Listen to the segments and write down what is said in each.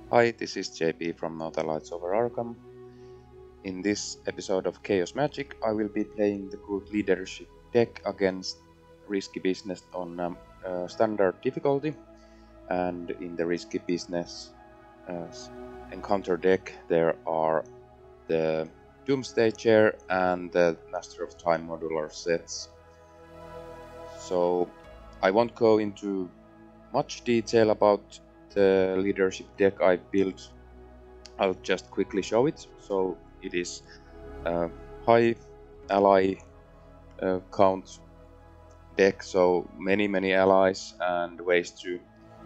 Hi, this is JP from No Lights Over Arkham. In this episode of Chaos Magic, I will be playing the Groot leadership deck against Risky Business on standard difficulty. And in the Risky Business encounter deck, there are the Doomsday Chair and the Master of Time modular sets. So I won't go into much detail about the leadership deck I built. I'll just quickly show it. So it is high ally count deck, so many allies and ways to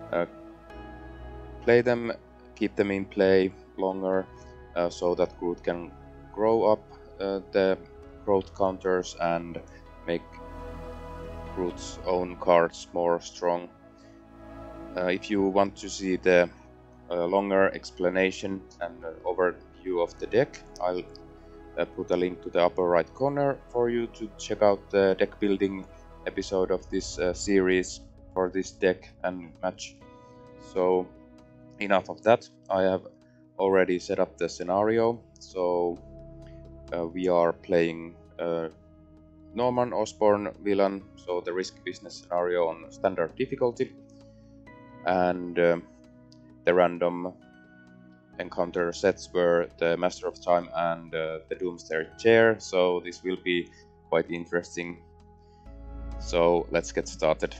play them, keep them in play longer, so that Groot can grow up the growth counters and make Groot's own cards more strong. If you want to see the longer explanation and overview of the deck, I'll put a link to the upper right corner for you to check out the deck building episode of this series for this deck and match. So enough of that. I have already set up the scenario. So we are playing Norman Osborn villain, so the Risky Business scenario on standard difficulty, and the random encounter sets were the Master of Time and the Doomsday Chair, so this will be quite interesting. So let's get started.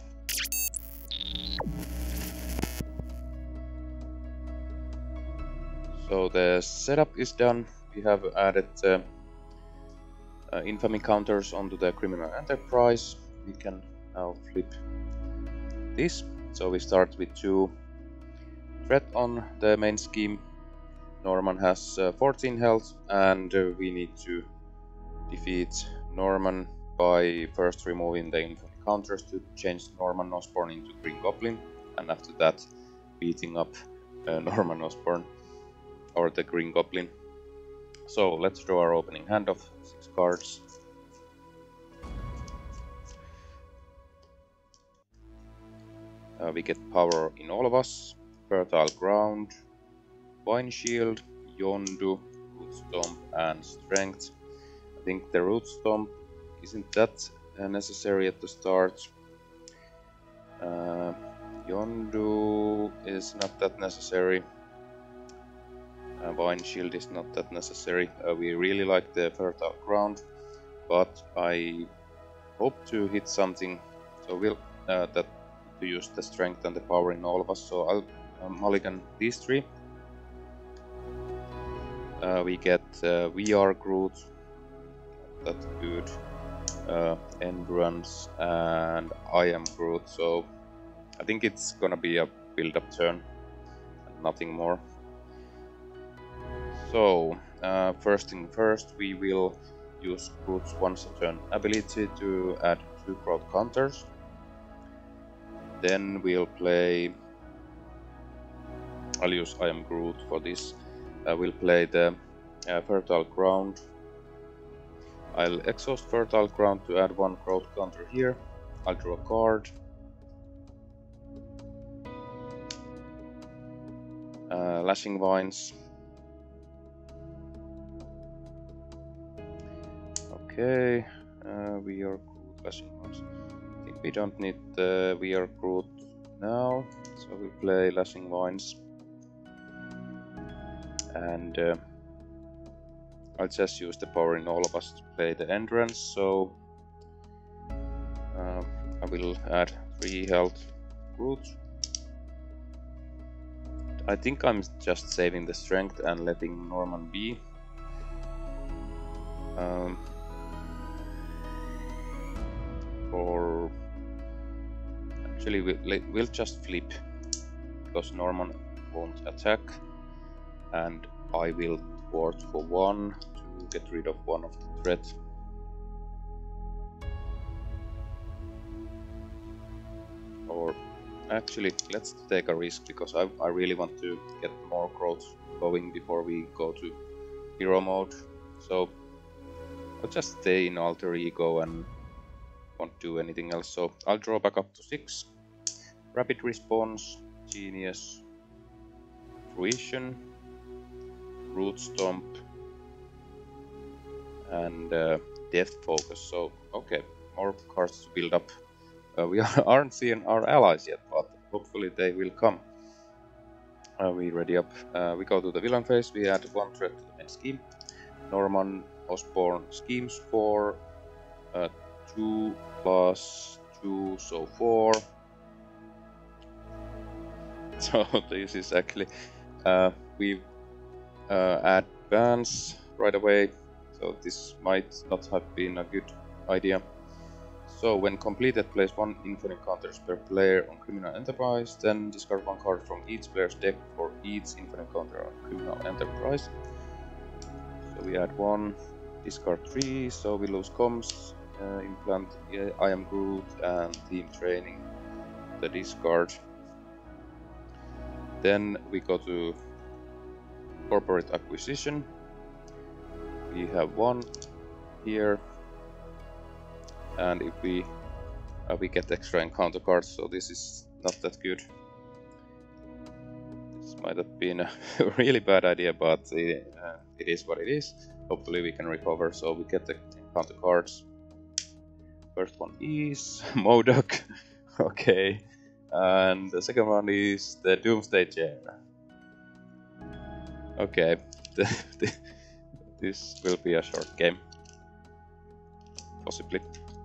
So the setup is done. We have added infamy counters onto the Criminal Enterprise. We can now flip this. So we start with 2 threat on the main scheme. Norman has 14 health, and we need to defeat Norman by first removing the infamy counters to change Norman Osborn into Green Goblin, and after that beating up Norman Osborn or the Green Goblin. So let's draw our opening hand of 6 cards. We get power in all of us, fertile ground, Vine Shield, Yondu, Root Stomp, and Strength. I think the Root Stomp isn't that necessary at the start. Yondu is not that necessary. Vine Shield is not that necessary. We really like the fertile ground, but I hope to hit something. So we'll to use the strength and the power in all of us. So I'll mulligan these 3. We get VR Groot, that's good, Endurance, and I am Groot, so I think it's gonna be a build-up turn, and nothing more. So, first thing first, we will use Groot's once a turn ability to add 2 growth counters. Then we'll play... I'll use I am Groot for this. We'll play the Fertile Ground. I'll exhaust Fertile Ground to add 1 growth counter here. I'll draw a card. Lashing Vines. Okay, we are Groot, Lashing Vines. I think we don't need the We are Groot now, so we'll play Lashing Vines. And I'll just use the power in all of us to play the Endurance, so I will add 3 health Groot. I think I'm just saving the strength and letting Norman be. Or actually we'll just flip, because Norman won't attack, and I will thwart for 1 to get rid of 1 of the threat. Or actually, let's take a risk, because I really want to get more growth going before we go to hero mode. So I'll just stay in alter ego and won't do anything else. So I'll draw back up to 6. Rapid response, Genius, Fruition, Root Stomp, and Death Focus. So, okay, more cards to build up. We aren't seeing our allies yet, but hopefully they will come. We ready up. We go to the villain phase. We add 1 threat to the main scheme. Norman Osborn schemes for 2 plus 2, so 4. So this is actually we advance right away. So this might not have been a good idea. So when completed, place 1 infinite counters per player on Criminal Enterprise, then discard 1 card from each player's deck for each infinite counter on Criminal Enterprise. So we add 1, discard 3, so we lose comms, implant I am Groot, and team training, the discard. Then we go to corporate acquisition. We have 1 here. And if we get extra encounter cards, so this is not that good. This might have been a really bad idea, but it is what it is. Hopefully we can recover, so we get the encounter cards. First one is Modok, okay, and the second one is the Doomsday Chair. Okay, this will be a short game, possibly.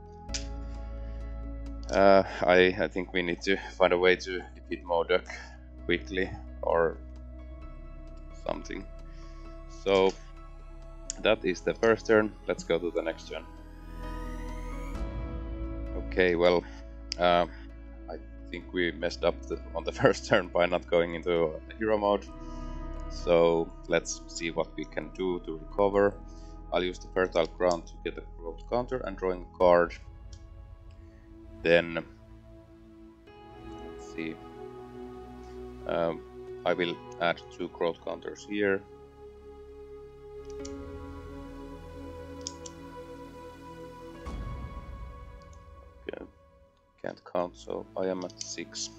I think we need to find a way to defeat Modok quickly or something. So that is the first turn. Let's go to the next turn. Okay, well, I think we messed up on the first turn by not going into hero mode. So let's see what we can do to recover. I'll use the Fertile Ground to get a growth counter and drawing a card. Then, let's see, I will add 2 growth counters here. Okay, can't count, so I am at 6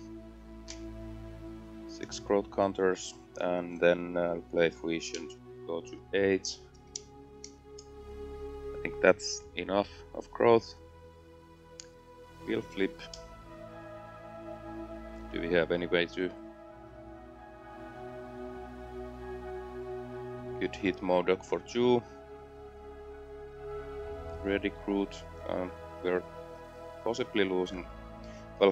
growth counters, and then I'll play Fruition to go to 8. I think that's enough of growth. We'll flip. Do we have any way to could hit Modok for 2? Ready, Groot. We're possibly losing. Well,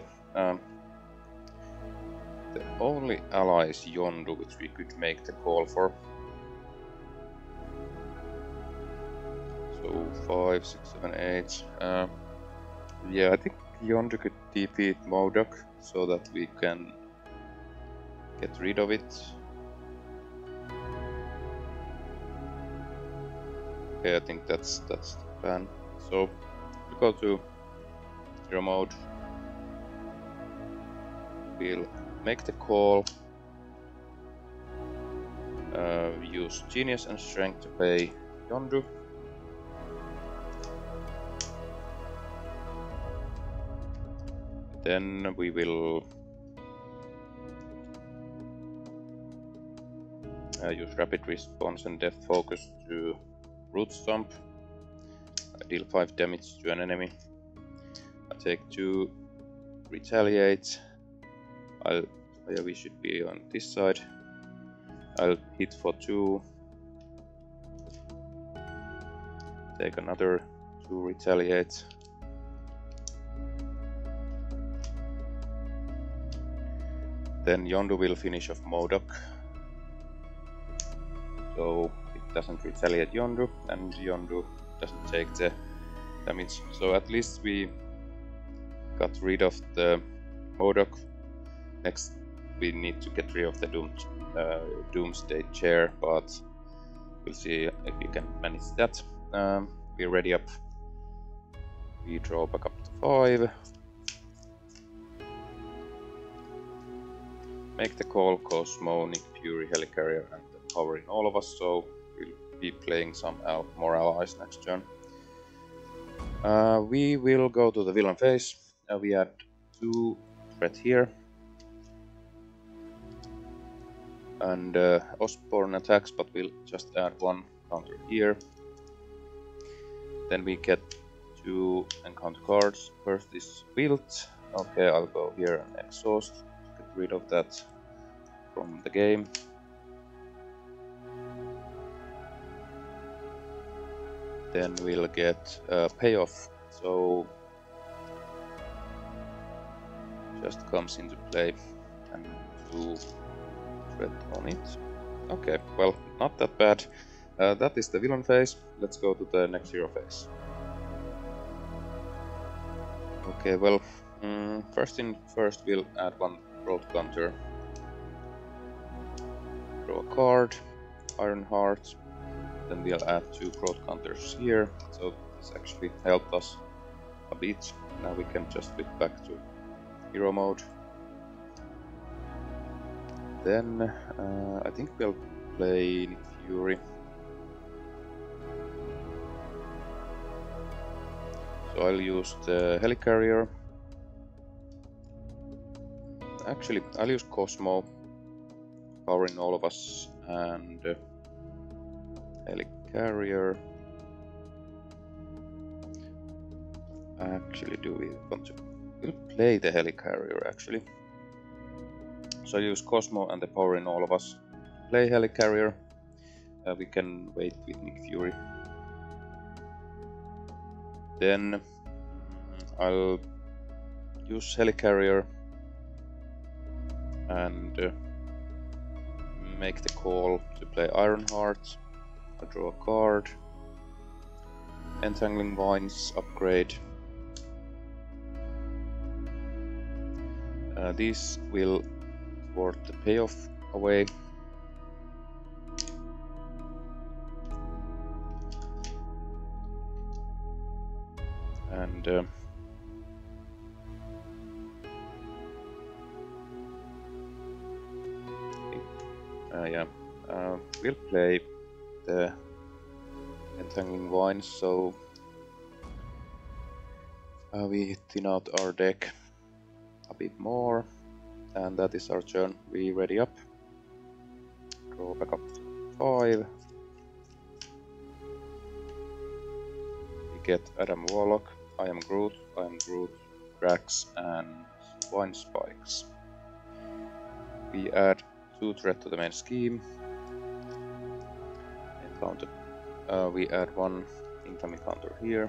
the only ally is Yondu, which we could make the call for. So 5, 6, 7, 8. Yeah, I think Yondu could defeat Modok so that we can get rid of it. Okay, I think that's the plan. So we go to hero mode. We'll make the call. Use Genius and Strength to play Yondu. Then we will use Rapid Response and Death Focus to Root Stomp. I deal 5 damage to an enemy. I take 2, Retaliate. Yeah, we should be on this side. I'll hit for 2. Take another 2, Retaliate. Then Yondu will finish off Modok. So it doesn't retaliate Yondu, and Yondu doesn't take the damage. So at least we got rid of the Modok. Next we need to get rid of the Doomsday Chair, but we'll see if we can manage that. We're ready up. We draw back up to 5. Make the call, Cosmo, Nick Fury, Helicarrier, and the power in all of us, so we'll be playing some more allies next turn. We will go to the villain phase. We add 2 threat here. and Osborne attacks, but we'll just add one counter here. Then we get 2 encounter cards. First is Wilt. Okay, I'll go here and exhaust, get rid of that from the game. Then we'll get Payoff, so just comes into play and 2 threat on it. Okay, well, not that bad. That is the villain phase. Let's go to the next hero phase. Okay, well, first we'll add one Groot counter. Draw a card, Ironheart. Then we'll add 2 Groot counters here. So this actually helped us a bit. Now we can just flip back to hero mode. Then I think we'll play Nick Fury. So I'll use the Helicarrier. Actually, I'll use Cosmo, powering all of us, and Helicarrier. Actually, do we want to? We'll play the Helicarrier actually. So I use Cosmo and the power in all of us. Play Helicarrier. We can wait with Nick Fury. Then I'll use Helicarrier and make the call to play Ironheart. I draw a card. Entangling Vines upgrade. These will ward the Payoff away. And we'll play the Entangling Vines, so we thin out our deck a bit more, and that is our turn. We ready up. Draw back up 5. We get Adam Warlock, I am Groot, Drax, and Wine Spikes. We add 2 threat to the main scheme. Encounter. We add 1 infamy counter here.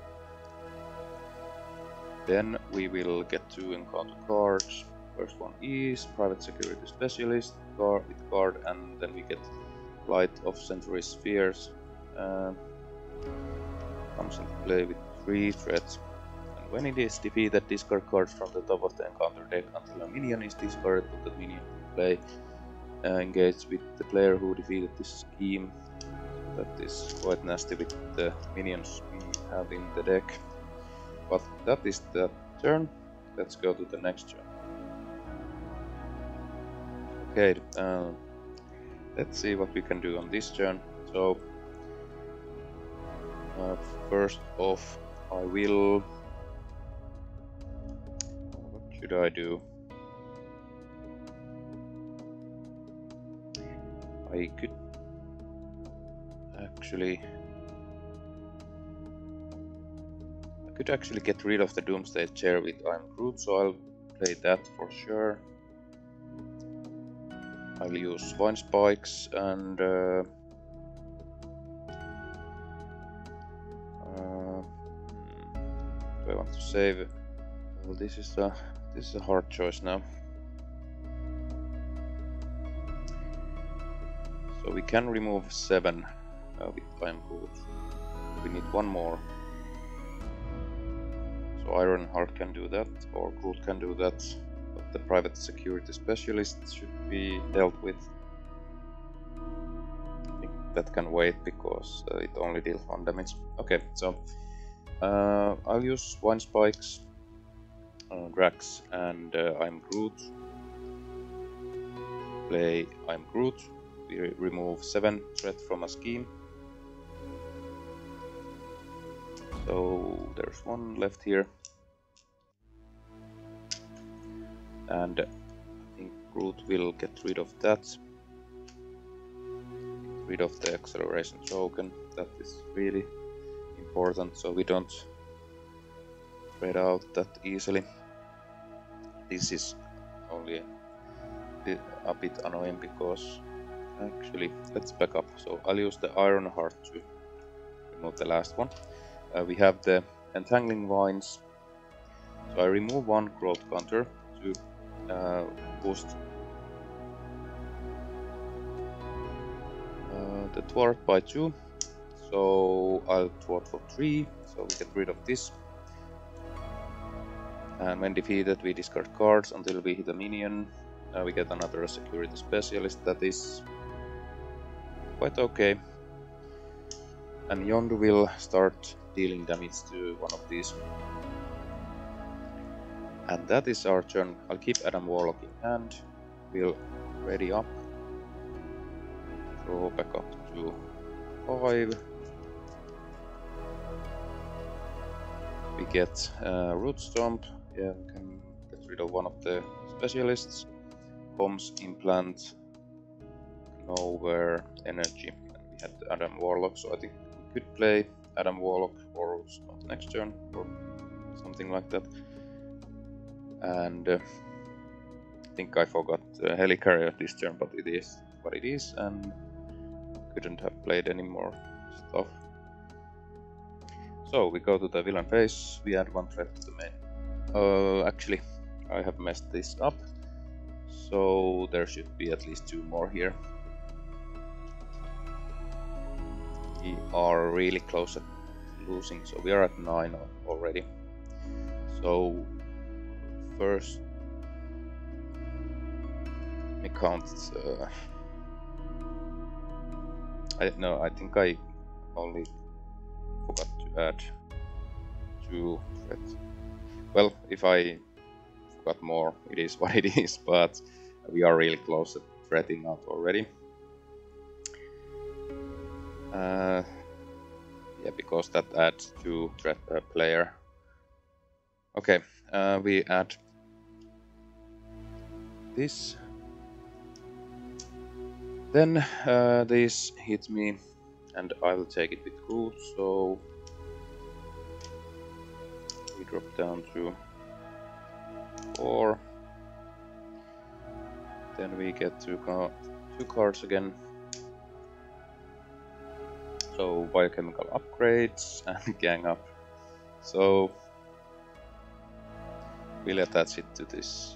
Then we will get 2 encounter cards. First one is Private Security Specialist with card, and then we get Light of Century Spheres. Comes into play with 3 threats. And when it is defeated, discard cards from the top of the encounter deck until a minion is discarded. Put the minion into play. Engage with the player who defeated this scheme. That is quite nasty with the minions we have in the deck. But that is the turn. Let's go to the next turn. Okay, let's see what we can do on this turn. So, first off, I will... What should I do? I could actually get rid of the Doomsday Chair with I'm Groot, so I'll play that for sure. I'll use Vine Spikes and do I want to save? Well, this is a hard choice now. So we can remove 7 with I'm Groot. We need 1 more. So Ironheart can do that, or Groot can do that, but the Private Security Specialist should be dealt with. I think that can wait because it only deals 1 damage. Okay, so I'll use Wine Spikes, Drax, and I'm Groot. Play I'm Groot. We remove 7 threat from a scheme. So there's 1 left here, and I think Groot will get rid of that. rid of the acceleration token. That is really important, so we don't spread out that easily. This is only a bit annoying because actually, let's back up. So I'll use the iron heart to remove the last one. We have the entangling vines. So I remove one growth counter to boost the thwart by 2. So I'll thwart for 3, so we get rid of this. And when defeated, we discard cards until we hit a minion. We get another security specialist. That is quite okay. And Yondu will start dealing damage to one of these. And that is our turn. I'll keep Adam Warlock in hand. We'll ready up. Draw back up to 5. We get Root Stomp. Yeah, we can get rid of one of the specialists. Bombs, Implant, Nowhere, Energy. And we had Adam Warlock, so I think we could play Adam Warlock or Root Stomp next turn or something like that. And I think I forgot Helicarrier this turn, but it is what it is, and couldn't have played any more stuff. So we go to the villain phase. We add 1 threat to the main. Actually, I have messed this up, so there should be at least 2 more here. We are really close at losing, so we are at 9 already. So first, let me count. I think I only forgot to add 2 threats. Well, if I forgot more, it is what it is, but we are really close at threating out already. Yeah, because that adds 2 threat per player. Okay, we add this. Then this hits me, and I will take it with Groot, so we drop down to 4. Then we get 2 cards again. So biochemical upgrades and gang up. So we'll attach it to this.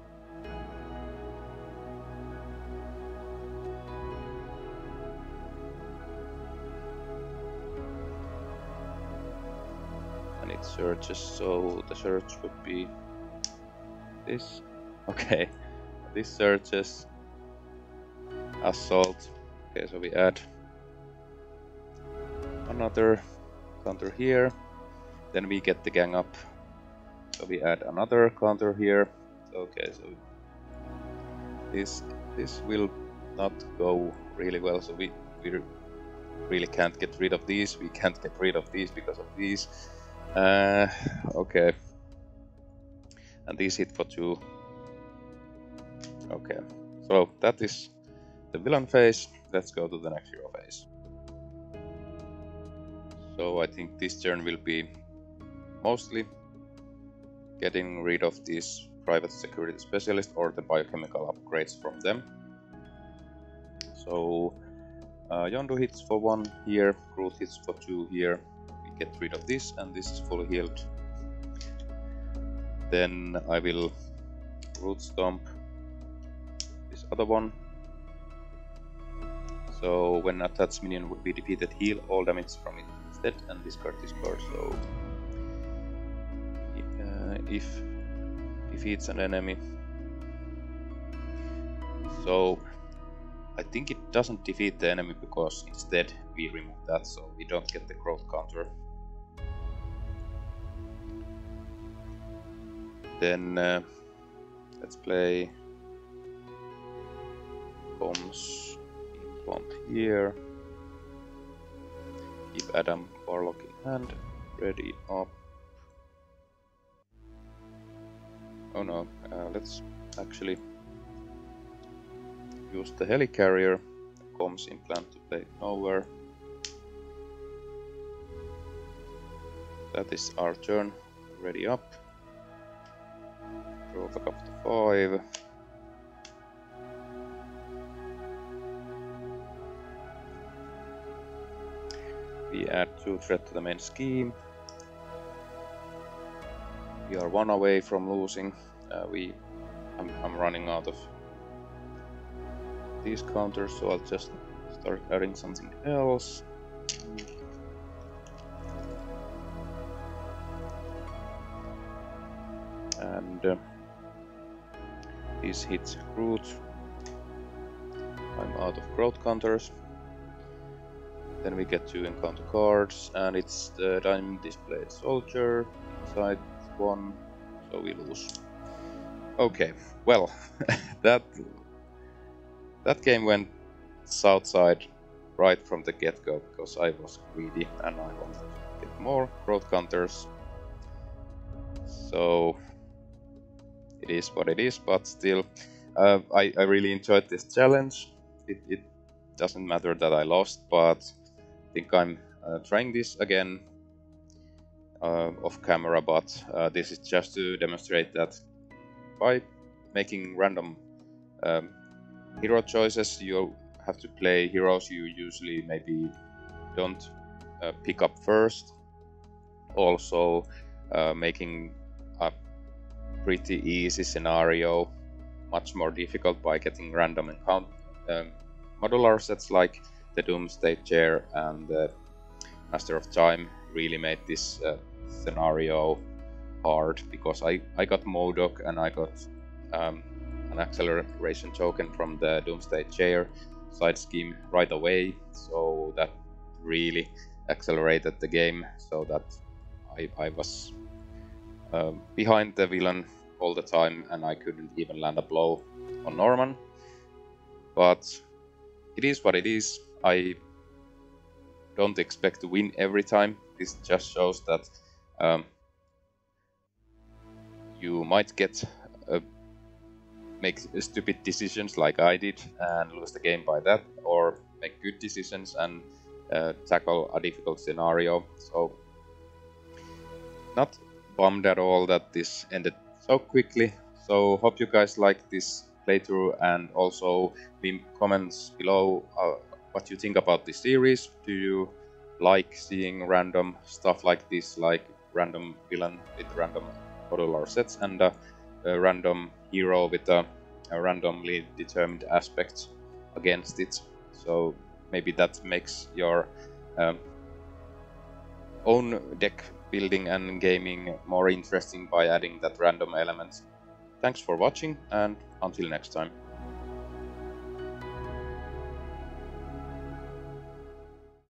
And it searches, so the search would be this. Okay, this searches assault. Okay, so we add another counter here. Then we get the gang up. So we add another counter here. Okay, so this will not go really well. So we really can't get rid of these. We can't get rid of these because of these. Okay. And these hit for 2. Okay. So that is the villain phase. Let's go to the next hero phase. So I think this turn will be mostly getting rid of these private security specialists or the biochemical upgrades from them. So Yondu hits for 1 here, Groot hits for 2 here. We get rid of this, and this is fully healed. Then I will Root Stomp this other one. So when attached minion would be defeated, heal all damage from it instead and discard this card. So if defeats an enemy, so I think it doesn't defeat the enemy because instead we remove that, so we don't get the growth counter. Then let's play bombs implant here. Keep Adam Warlock in hand, ready up. Oh no, let's actually use the Helicarrier comes in plan to play nowhere. That is our turn. Ready up. Draw back up to 5. We add 2 threat to the main scheme. We are 1 away from losing. I'm running out of these counters, so I'll just start adding something else. And this hits Groot. I'm out of growth counters. Then we get 2 encounter cards, and it's the diamond displayed soldier. Inside 1, so we lose. Okay, well, that game went south side right from the get-go, because I was greedy and I wanted to get more growth counters. So it is what it is, but still, I really enjoyed this challenge. It doesn't matter that I lost, but I think I'm trying this again off camera, but this is just to demonstrate that by making random hero choices, you have to play heroes you usually maybe don't pick up first. Also making a pretty easy scenario much more difficult by getting random modular sets like the Doomsday Chair and the Master of Time really made this scenario hard, because I got Modok and I got an acceleration token from the Doomsday Chair side scheme right away, so that really accelerated the game, so that I was behind the villain all the time and I couldn't even land a blow on Norman. But it is what it is. I don't expect to win every time. This just shows that you might make stupid decisions like I did and lose the game by that, or make good decisions and tackle a difficult scenario. So not bummed at all that this ended so quickly. So hope you guys like this playthrough, and also leave comments below what you think about this series. Do you like seeing random stuff like this, like random villain with random modular sets and a random hero with a randomly determined aspect against it? So maybe that makes your own deck building and gaming more interesting by adding that random element. Thanks for watching, and until next time.